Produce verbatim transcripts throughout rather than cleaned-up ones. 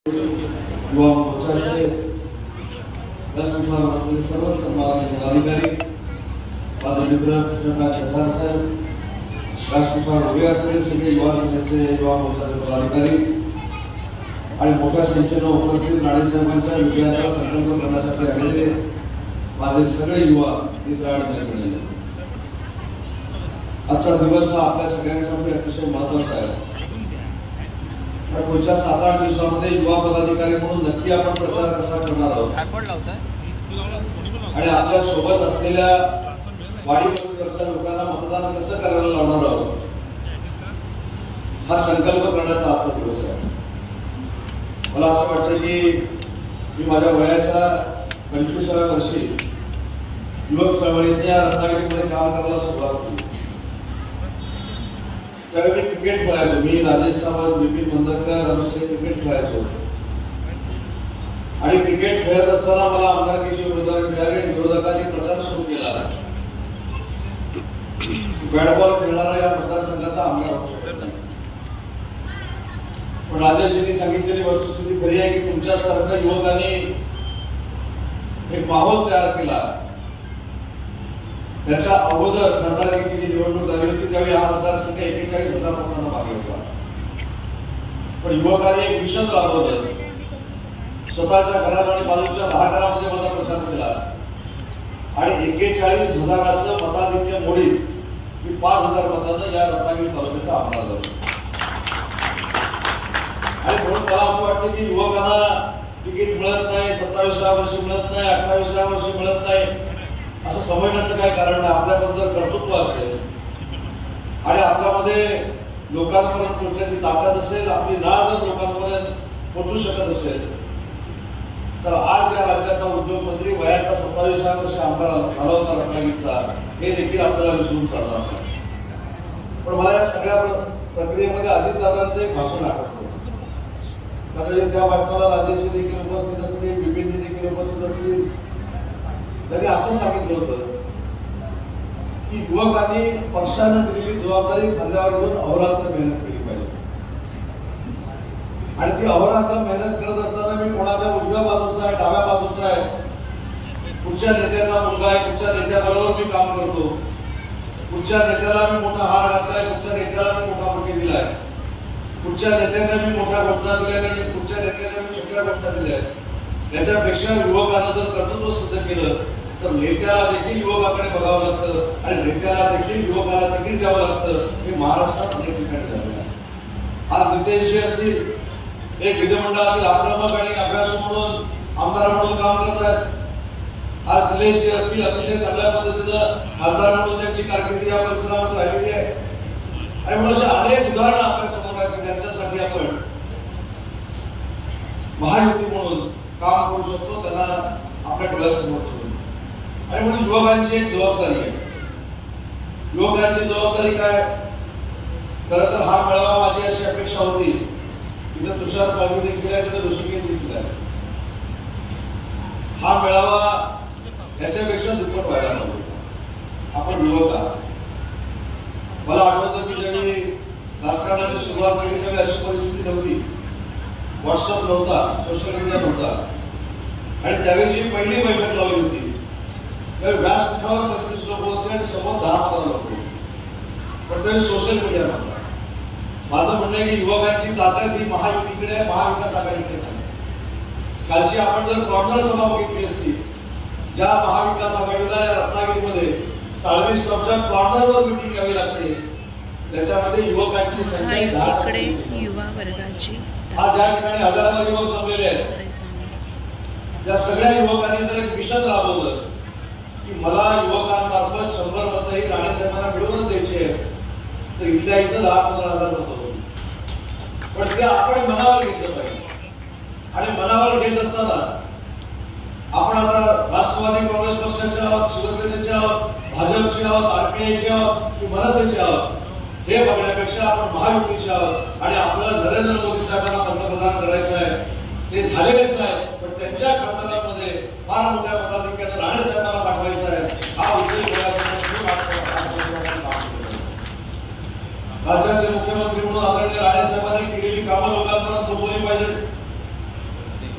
युवा मोर्चाचे व्यासपीठावरील सर्व सन्माननीय पदाधिकारी, माझे मित्र कृष्णकांत जठार साहेब, व्यासपीठावर उभे असलेले सगळे युवा सेनेचे युवा मोर्चाचे पदाधिकारी आणि मोठ्या संख्येने उपस्थित राणेसाहेबांच्या विजयाचा संकल्प करण्यासाठी आलेले माझे सगळे युवा मित्र आणि मैत्रिणी, आजचा दिवस हा आपल्या सगळ्यांसाठी अतिशय महत्त्वाचा आहे. पुढच्या सात आठ दिवसांमध्ये युवा पदाधिकारी म्हणून नक्की आपण प्रचार कसा करणार आहोत आणि आपल्या सोबत असलेल्या वाडी वस्तीवरच्या लोकांना मतदान कसं करायला लावणार आहोत हा संकल्प करण्याचा आजचा दिवस आहे. मला असं वाटतं की मी माझ्या वयाच्या पंचवीसाव्या वर्षी युवक चळवळीत या रत्नागिरीमध्ये काम करायला सुरुवात केली. त्यावेळी मी क्रिकेट खेळायचो. मी राजेश सावंत, विपिन मंदरकर आमचे क्रिकेट खेळायचो आणि क्रिकेट खेळत असताना मला आमदारकीची उमेदवारी मिळाली आणि विरोधकांनी प्रचार सुरू केला. बॅट बॉल खेळणारा या मतदारसंघाचा आमदार होऊ शकत नाही. पण राजेशजींनी सांगितलेली वस्तुस्थिती खरी आहे की तुमच्यासारख्या युवकांनी एक माहोल तयार केला. त्याच्या अगोदर खासदारकीची जी निवडणूक झाली होती त्यावेळी हा मतदारसंघ एक्केचाळीस हजार मतांना मागे होता. पण युवकांनी एक मिशन राबवलं. स्वतःच्या घरात आणि बाजूच्या दहा घरामध्ये माझा प्रचार केला आणि एक्केचाळीस हजाराचं मताधिक्य मोडीत मी पाच हजार मतांना या रत्नागिरी तालुक्याचा आमदार झालो. आणि म्हणून मला असं वाटतं की युवकांना तिकीट मिळत नाही, सत्तावीसाव्या वर्षी मिळत नाही, अठ्ठावीसाव्या वर्षी मिळत नाही असं समजण्याचं काय कारण नाही. आपल्यामध्ये जर कर्तृत्व असेल आणि आपल्यामध्ये लोकांपर्यंत पोहोचण्याची ताकद असेल, आपली नाळ जर लोकांपर्यंत पोहोचू शकत असेल तर आज या राज्याचा उद्योगमंत्री वयाचा सत्तावीसाव्या वर्षी आमदार झाला होता रत्नागिरीचा हे देखील आपल्याला विसरून चालणार नाही. पण मला या सगळ्या प्रक्रियेमध्ये अजितदादांचं एक भाषण आठवतं. कदाचित त्या भाषणाला राजेशजी देखील उपस्थित असतील, विपिनजी देखील उपस्थित असतील. त्यांनी असं सांगितलं होतं की युवकांनी पक्षानं दिलेली जबाबदारी खांद्यावर घेऊन अहोरात्र मेहनत केली पाहिजे. आणि ती अहोरात्र मेहनत करत असताना मी कोणाच्या उजव्या बाजूचा आहे, डाव्या बाजूचा आहे, कुठच्या नेत्याचा मुलगा आहे, कुठच्या नेत्याबरोबर मी काम करतो, कुठच्या नेत्याला मी मोठा हार घातलाय, कुठच्या नेत्याला मी मोठा बुके दिलाय, कुठच्या नेत्याच्या मी मोठ्या घोषणा दिल्या आणि कुठच्या नेत्याच्या मी छोट्या घोषणा दिल्या. याच्यापेक्षा युवकांना जर कर्तृत्व सिद्ध केलं तर नेत्याला देखील युवकाकडे बघावं लागतं आणि नेत्याला देखील युवकाला तिकीट द्यावं लागतं. हे महाराष्ट्रात अनेक ठिकाणी झालेलं आहे. आज नितेशजी असतील, एक विधिमंडळातील आक्रमक आणि अभ्यासू म्हणून आमदार म्हणून काम करत आहेत. आज निलेशजी असतील, अतिशय चांगल्या पद्धतीनं खासदार म्हणून त्यांची कारकिर्दी या परिसरामध्ये राहिलेली आहे. आणि म्हणून अशा अनेक उदाहरणं आपल्या समोर आहेत की त्यांच्यासाठी आपण महायुती म्हणून काम करू शकतो, त्यांना आपल्या डोळ्यासमोर ठेवून. आणि म्हणून युवकांची एक जबाबदारी आहे. युवकांची जबाबदारी काय? खरं तर हा मेळावा माझी अशी अपेक्षा होती, तिथे तुषार साळवी देखील आहे, तिथे ऋषिकेश देखील आहे. हा मेळावा याच्यापेक्षा दुप्पट व्हायला नव्हता. आपण युवक आहात. मला आठवतं की ज्यावेळी राजकारणाची सुरुवात केली त्यावेळी अशी परिस्थिती नव्हती. व्हॉट्सअप नव्हता, सोशल मीडिया नव्हता. आणि त्यावेळी जी पहिली बैठक लावली होती त्यावेळी व्यासपीठावर पंचवीस लोक होते आणि समोर दहा पंधरा लोक होते. पण त्यावेळी सोशल मीडिया नव्हता. माझं म्हणणं आहे की युवकांची ताकद ही महायुतीकडे आहे, महाविकास आघाडीकडे नाही. कालची आपण जर कॉर्नर सभा बघितली असती, ज्या महाविकास आघाडीला या रत्नागिरीमध्ये साळवी स्टॉपच्या कॉर्नरवर मिटिंग घ्यावी लागते त्याच्यामध्ये युवकांची संख्या दहा युवा वर्गाची आज ज्या ठिकाणी हजाराला युवक जमलेले आहेत, या सगळ्या युवकांनी जर एक मिशन राबवलं की मला युवकांमार्फत शंभर मतं ही राणेसाहेबांना मिळवूनच द्यायची आहे तर इथल्या इथं दहा पंधरा हजार मतं होती. पण ते आपण मनावर घेतलं पाहिजे. आणि मनावर घेत असताना आपण आता राष्ट्रवादी काँग्रेस पक्षाचे आहोत, शिवसेनेचे आहोत, भाजपचे आहोत, आरपीआयचे आहोत की मनसेचे आहोत हे बघण्यापेक्षा आपण महायुतीचे आहोत आणि आपल्याला नरेंद्र मोदी साहेबांना पंतप्रधान करायचं आहे. ते झालेलेच आहे, पण त्यांच्या खासदारांमध्ये फार मोठ्या मताधिक्याने राणेसाहेबांना पाठवायचं आहे. हा उद्देश राज्याचे मुख्यमंत्री म्हणून आदरणीय राणेसाहेबांनी केलेली कामं लोकांपर्यंत पोहोचवली पाहिजे.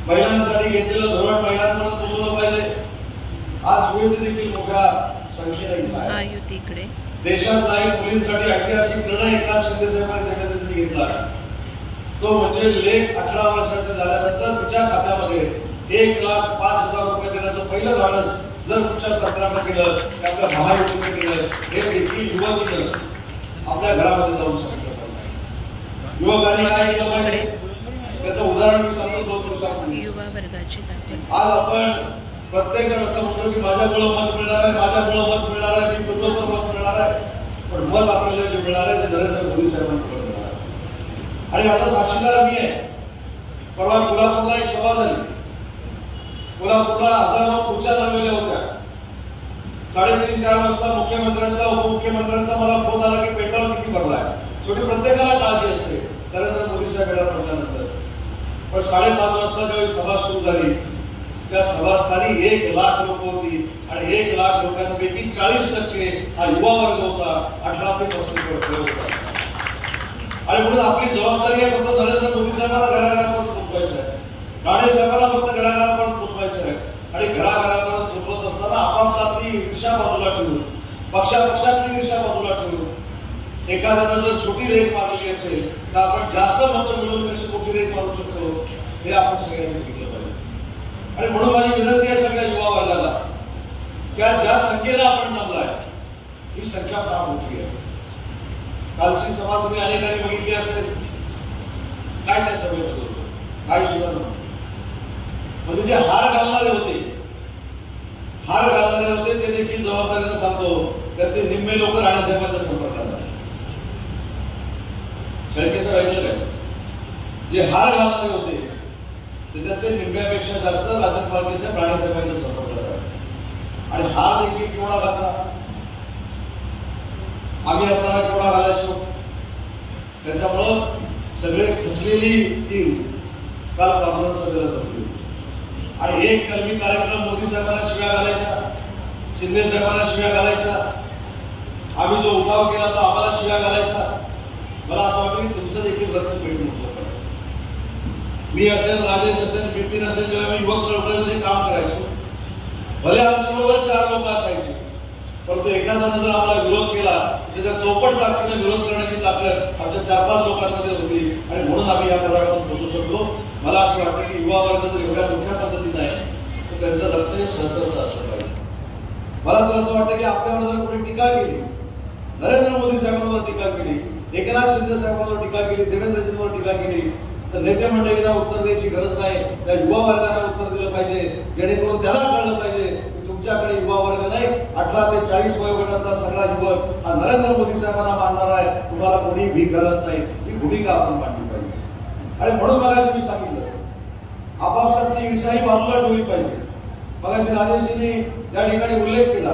महिलांसाठी घेतलेलं धोरण महिलांपर्यंत पोहोचवलं पाहिजे. आज विविध देखील मोठ्या संख्येने इथं आहे. देशात जाईल मुलींसाठी ऐतिहासिक निर्णय एकनाथ शिंदे साहेबांनी देवेंद्रजींनी घेतला. तो म्हणजे लेख अठरा वर्षाचे झाल्यानंतर तिच्या खात्यामध्ये एक लाख पाच हजार रुपये देण्याचं पहिलं धाडस जर कुठच्या सरकारनं केलं की आपल्या महायुतीने केलं, हे देखील युवतीनं आपल्या घरामध्ये जाऊन सांगितलं पाहिजे. युवकांनी काय केलं पाहिजे त्याचं उदाहरण मी सांगतो. दोन दिवसांपूर्वी आज आपण प्रत्येक जण असं म्हणतो की माझ्यामुळं मत मिळणार आहे, माझ्यामुळं मत मिळणार आहे, मी तुझ्यावर मत मिळणार आहे. पण मत आपल्याला जे मिळणार आहे ते नरेंद्र मोदी साहेबांकडे मिळणार आहे. आणि आता साक्षीदार मी आहे. परवा कोल्हापूरला एक सभा झाली. कोल्हापूरला हजारो खुर्च्या लावलेल्या होत्या. साडेतीन चार वाजता मुख्यमंत्र्यांचा उपमुख्यमंत्र्यांचा मला फोन आला की पेट्रोल किती भरलाय. शेवटी प्रत्येकाला काळजी असते नरेंद्र मोदी साहेब येणार म्हटल्यानंतर. पण साडेपाच वाजता ज्यावेळी सभा सुरू झाली त्या सभास्थानी एक लाख लोक होती आणि एक लाख लोकांपैकी चाळीस टक्के हा युवा वर्ग होता, अठरा ते पस्तीस वर्ष होता. आणि म्हणून आपली जबाबदारी आहे फक्त नरेंद्र मोदी साहेबांना घराघरापर्यंत पोहोचवायचं आहे, राणे साहेबांना फक्त घराघरापर्यंत पोहोचवायचं आहे. आणि घराघरापर्यंत पोहोचवत असताना आपापलातली ईर्ष्या बाजूला ठेवून, पक्षापक्षातली ईर्ष्या बाजूला ठेवून एखाद्यानं जर छोटी रेट मारलेली असेल तर आपण जास्त मतं मिळून कशी मोठी रेट मारू शकतो हे आपण सगळ्यांनी बघितलं पाहिजे. आणि म्हणून माझी विनंती आहे सगळ्या युवा वर्गाला की ज्या संख्येला आपण जमलाय ही संख्या फार मोठी आहे. कालची सभा तुम्ही अनेकांनी बघितली असेल. काय त्या सभेमध्ये होतं काही सुद्धा नव्हतं. म्हणजे जे हार घालणारे होते हार घालणारे होते ते देखील जबाबदारीने सांगतो तर ते निम्मे लोक राणेसाहेबांच्या संपर्कात आहे. शैकेसर ऐकलं काय? जे हार घालणारे होते त्याच्यातले निम्म्यापेक्षा जास्त राजन पालखे साहेब राणेसाहेबांच्या संपर्कात आहे. आणि हार देखील केवढा घातला. आम्ही असताना केवढा घालायचो. त्याच्यामुळं सगळे खचलेली टीम काल कॉन्फरन्स सभेला जमली आणि एक कलमी कार्यक्रम मोदी साहेबांना शिव्या घालायच्या, शिंदे साहेबांना शिव्या घालायच्या. आम्ही जो उठाव केला तो आम्हाला शिव्या घालायचा. मला असं वाटतं की तुमचं देखील रक्त पेटून होतं. मी असेल, राजेश असेल, बिपिन असेल, जेव्हा मी युवक चळवळीमध्ये काम करायचो भले आमच्याबरोबर चार लोक असायचे परंतु एखाद्यानं जर आम्हाला विरोध केला त्याच्या चौपट ताकदीने विरोध करण्याची ताकद आमच्या चार पाच लोकांमध्ये होती आणि म्हणून आम्ही या पदापर्यंत पोहोचू शकलो. मला असं वाटतं की युवा वर्ग जर एवढ्या मोठ्या पद्धतीने आहे तर त्यांचं रक्त हे सहस्त्रच असलं पाहिजे. मला तर असं वाटतं की आपल्यावर जर कोणी टीका केली, नरेंद्र मोदी साहेबांवर टीका केली, एकनाथ शिंदे साहेबांवर टीका केली, देवेंद्रजींवर टीका केली तर नेते मंडळींना उत्तर द्यायची गरज नाही. त्या युवा वर्गाला उत्तर दिलं पाहिजे जेणेकरून त्याला कळलं पाहिजे की तुमच्याकडे युवा वर्ग नाही, अठरा ते चाळीस वयोगटातला सगळा युवक हा नरेंद्र मोदी साहेबांना मानणार आहे. तुम्हाला कोणी भी करत नाही. ही भूमिका आपण मांडली पाहिजे. आणि म्हणून मगाशी मी सांगितलं आपापसातली ईर्ष्या ही बाजूला ठेवली पाहिजे. मगाशी राजेशजींनी या ठिकाणी उल्लेख केला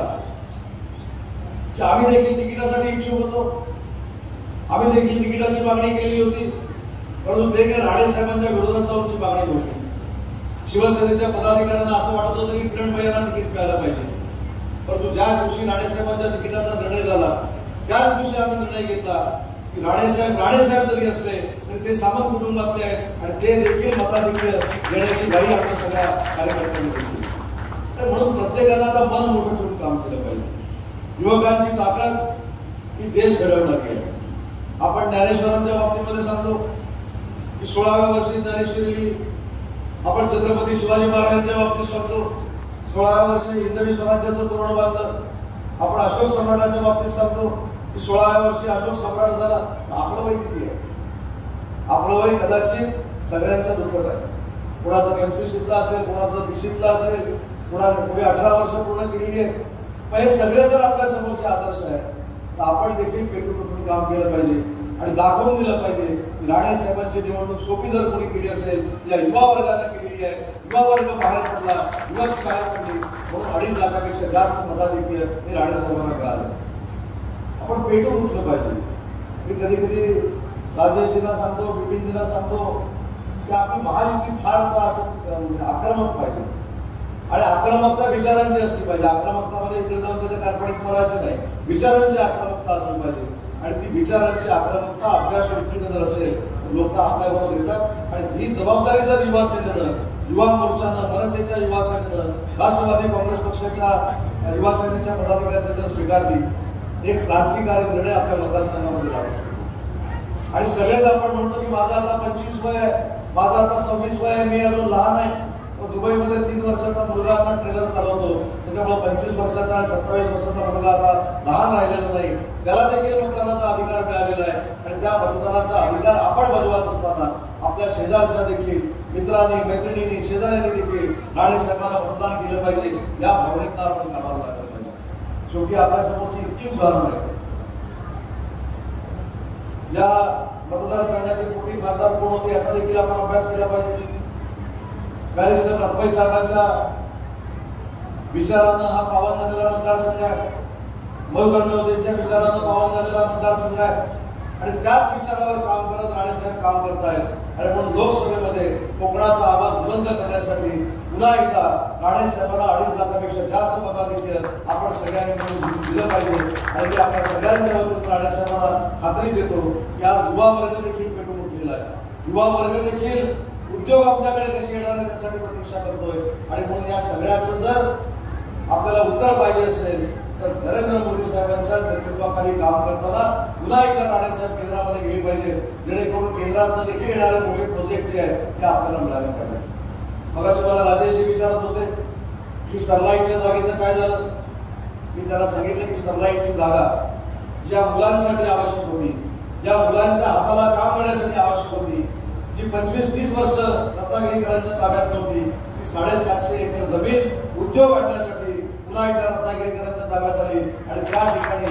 की आम्ही देखील तिकिटासाठी इच्छुक होतो, आम्ही देखील तिकिटाची मागणी केलेली होती परंतु ते काही राणे साहेबांच्या विरोधात जाऊनची मागणी होती. शिवसेनेच्या पदाधिकाऱ्यांना असं वाटत होतं की किरण भैयांना तिकीट मिळालं पाहिजे. परंतु ज्या दिवशी राणेसाहेबांच्या तिकिटाचा निर्णय झाला त्याच दिवशी आम्ही निर्णय घेतला की राणेसाहेब राणेसाहेब जरी असले तरी ते सामंत कुटुंबातले आहेत आणि ते देखील मताधिक्य देण्याची घाई आपण सगळ्या कार्यकर्त्यांनी घेतली. म्हणून प्रत्येकाला आता मन मोठं ठेवून काम केलं पाहिजे. युवकांची ताकद ही देश घडवणारी आहे. आपण ज्ञानेश्वरांच्या बाबतीमध्ये सांगतो की सोळाव्या वर्षी ज्ञानेश्वरी, आपण छत्रपती शिवाजी महाराजांच्या बाबतीत सांगतो सोळाव्या वर्षी हिंदवी स्वराज्याचं तोरण बांधलं. आपण अशोक सम्राटाच्या बाबतीत सांगतो की सोळाव्या वर्षी अशोक सम्राट झाला. आपलं वय किती आहे? आपलं वय कदाचित सगळ्यांच्या दुप्पट आहे. कोणाचं पंचवीशीतलं असेल, कोणाचं तीशीतलं असेल, कोणा पुढे अठरा वर्ष पूर्ण केलेली आहे. पण हे सगळे जर आपल्या समोरचे आदर्श आहेत तर आपण देखील पेटून उठून काम केलं पाहिजे आणि दाखवून दिलं पाहिजे की राणे साहेबांची निवडणूक सोपी जर कोणी केली असेल या युवा वर्गाने केलेली आहे. युवा वर्ग बाहेर पडला, युवक बाहेर पडली म्हणून अडीच लाखापेक्षा जास्त मताधिक्य हे राणे साहेबांना मिळालं. आपण पेटून उठलं पाहिजे. मी कधी कधी राजेशजींना सांगतो, बिपिनजींना सांगतो की आपली महायुती फार आता असं आक्रमक पाहिजे आणि आक्रमकता विचारांची असली पाहिजे. आक्रमकतामध्ये इकडे जाऊन त्याच्या कार्पणिक बोलायचं नाही, विचारांची आक्रमकता असली पाहिजे आणि ती विचारांची आक्रमकता अभ्यास व्यक्तीने जर असेल लोक आपल्याबरोबर येतात आणि ही जबाबदारी जर युवा सेनेनं, युवा मोर्चानं, मनसेच्या युवा सेनेनं, राष्ट्रवादी काँग्रेस पक्षाच्या युवा सेनेच्या पदाधिकाऱ्यांनी जर स्वीकारली, एक क्रांतिकारी निर्णय आपल्या मतदारसंघामध्ये लागू शकतो. आणि सगळेच आपण म्हणतो की माझा आता पंचवीस वय आहे, माझा आता सव्वीस वय आहे, मी अजून लहान आहे. दुबईमध्ये तीन वर्षाचा मुलगा आता ट्रेलर चालवतो, त्याच्यामुळे पंचवीस वर्षाचा आणि सत्तावीस वर्षाचा मुलगा आता लहान राहिलेला नाही, त्याला देखील मतदानाचा अधिकार मिळालेला आहे. आणि त्या मतदानाचा अधिकार आपण बजावत असताना आपल्या शेजारच्या देखील मित्रांनी, मैत्रिणींनी, शेजाऱ्यांनी देखील राणे साहेबांना मतदान केलं पाहिजे, या भावनेतनं आपण कामाला लागलं पाहिजे. शेवटी आपल्यासमोरची इतकी उदाहरण आहे. या मतदारसंघाचे पूर्वी खासदार कोण होते याचा देखील आपण अभ्यास केला पाहिजे. बॅरिस्टर अभय साहेबांच्या विचारानं हा पावन झालेला मतदारसंघ आहे. मधुकरनवतेच्या विचारानं पावन झालेला मतदारसंघ आहे. आणि त्याच विचारावर काम करत राणेसाहेब काम करत आहेत. आणि म्हणून लोकसभेमध्ये कोकणाचा आवाज बुलंद करण्यासाठी पुन्हा एकदा राणेसाहेबांना अडीच लाखापेक्षा जास्त मताधिक्य आपण सगळ्यांनी मिळून दिलं पाहिजे. आणि ते आपल्या सगळ्यांच्या वतीनं राणेसाहेबांना खात्री देतो की आज युवा वर्ग देखील पेटून उठलेला आहे. युवा वर्ग देखील उद्योग आमच्याकडे कसे येणार आहे त्यासाठी प्रतीक्षा करतोय. आणि म्हणून या सगळ्याचं जर आपल्याला उत्तर पाहिजे असेल तर नरेंद्र मोदी साहेबांच्या नेतृत्वाखाली काम करताना पुन्हा एकदा राणेसाहेब केंद्रामध्ये गेले पाहिजे, जेणेकरून केंद्रात देखील येणारे मोठे प्रोजेक्ट जे आहेत ते आपल्याला मिळाले पाहिजे. मग असं मला राजेशजी विचारत होते की स्टरलाइटच्या जागेचं काय झालं. मी त्याला सांगितलं की स्टरलाइटची जागा ज्या मुलांसाठी आवश्यक होती, ज्या मुलांच्या हाताला काम मिळण्यासाठी आवश्यक होती, जी पंचवीस तीस वर्ष रत्नागिरीकरांच्या ताब्यात नव्हती, ती साडेसातशे एकर जमीन उद्योग आणण्यासाठी पुन्हा एकदा रत्नागिरीकरांच्या ताब्यात आली. आणि त्या ठिकाणी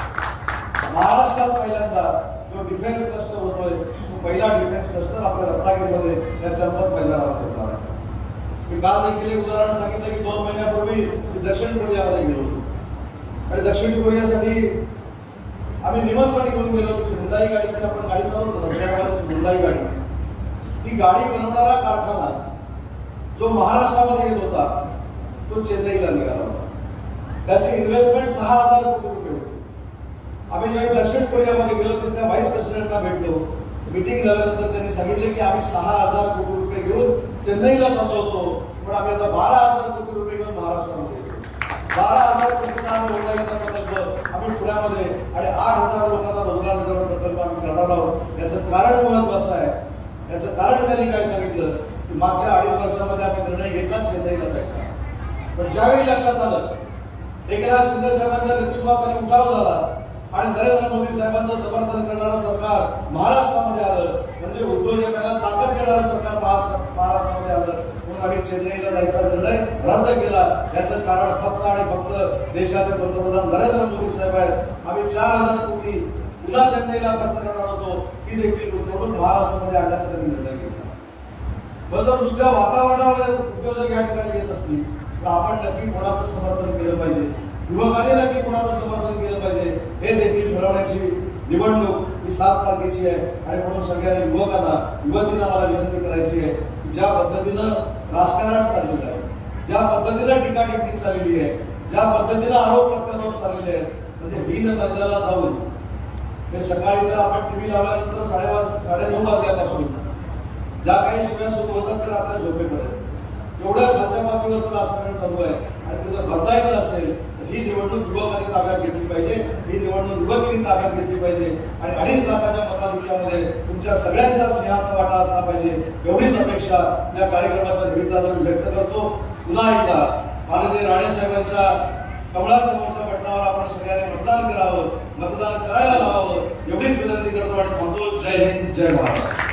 महाराष्ट्रात पहिल्यांदा जो डिफेन्स क्लस्टर होतोय तो पहिला डिफेन्स क्लस्टर आपल्या रत्नागिरीमध्ये या चंपत मैदानावर होणार आहे. मी काल देखील एक उदाहरण सांगितलं की दोन महिन्यापूर्वी मी दक्षिण कोरियामध्ये गेलो होतो. आणि दक्षिण कोरियासाठी आम्ही निमंत्रण घेऊन गेलो होतो. हुंडाई गाडीची आपण गाडी चालवतो रस्त्यावर, हुंडाई गाडी, ती गाडी बनवणारा कारखाना जो महाराष्ट्रामध्ये येत होता तो चेन्नईला निघाला होता. त्याची इन्व्हेस्टमेंट सहा हजार कोटी रुपये होती. आम्ही ज्यावेळी दक्षिण कोरियामध्ये गेलो तिथल्या व्हाईस प्रेसिडेंटला भेटलो. मीटिंग झाल्यानंतर त्यांनी सांगितले की आम्ही सहा हजार कोटी रुपये घेऊन चेन्नईला चाललो होतो, पण आम्ही आता बारा हजार कोटी रुपये घेऊन महाराष्ट्रामध्ये येतो. बारा हजार कोटीचा आम्ही रोजगारीचा प्रकल्प आम्ही पुण्यामध्ये आणि आठ हजार लोकांना रोजगार निर्माण प्रकल्प आम्ही करणार आहोत. याचं कारण महत्वाचं आहे. याचं कारण त्यांनी काय सांगितलं की मागच्या अडीच वर्षामध्ये आम्ही निर्णय घेतला चेन्नईला जायचा, पण ज्यावेळी लक्षात आलं एकनाथ शिंदे साहेबांच्या नेतृत्वाखाली उठाव झाला आणि नरेंद्र मोदी साहेबांचं समर्थन करणारं सरकार महाराष्ट्रामध्ये आलं, म्हणजे उद्योजकांना ताकद देणारं सरकार महाराष्ट्रामध्ये आलं, म्हणून आम्ही चेन्नईला जायचा निर्णय रद्द केला. याचं कारण फक्त आणि फक्त देशाचे पंतप्रधान नरेंद्र मोदी साहेब आहेत. आम्ही चार हजार कोटी पुन्हा चेन्नईला खर्च करणार होतो, ती देखील गुंतवणूक महाराष्ट्रामध्ये आणण्याचा त्यांनी निर्णय घेतला. मग जर नुसत्या वातावरणावर उद्योजक या ठिकाणी येत असतील तर आपण नक्की कोणाचं समर्थन केलं पाहिजे, युवकांनी नक्की कोणाचं समर्थन केलं पाहिजे हे देखील ठरवण्याची निवडणूक ही सात तारखेची आहे. आणि म्हणून सगळ्या युवकांना, युवतींना मला विनंती करायची आहे की ज्या पद्धतीनं राजकारण चाललेलं आहे, ज्या पद्धतीनं टीका टिप्पणी चाललेली आहे, ज्या पद्धतीनं आरोप प्रत्यारोप चाललेले आहेत, म्हणजे हीन दर्जाला जाऊन हे सकाळी तर आपण टीव्ही लावल्यानंतर साडेपाच साडेनऊ वाजल्यापासून ज्या काही शिव्या सुरू होतात त्या रात्री झोपेपर्यंत एवढ्या खालच्या पातळीवरचं राजकारण चालू आहे. आणि ते जर बदलायचं असेल तर ही निवडणूक युवकांनी ताब्यात घेतली पाहिजे, ही निवडणूक युवकांनी ताब्यात घेतली पाहिजे. आणि अडीच लाखाच्या मताधिक्यामध्ये तुमच्या सगळ्यांचा सिंहाचा वाटा असला पाहिजे, एवढीच अपेक्षा या कार्यक्रमाच्या निमित्तानं मी व्यक्त करतो. पुन्हा एकदा माननीय राणेसाहेबांच्या कमळासमोरच्या बटनावर आपण सगळ्यांनी मतदान करावं, मतदान करायला लावावं एवढीच विनंती करतो आणि थांबतो. जय हिंद, जय महाराष्ट्र.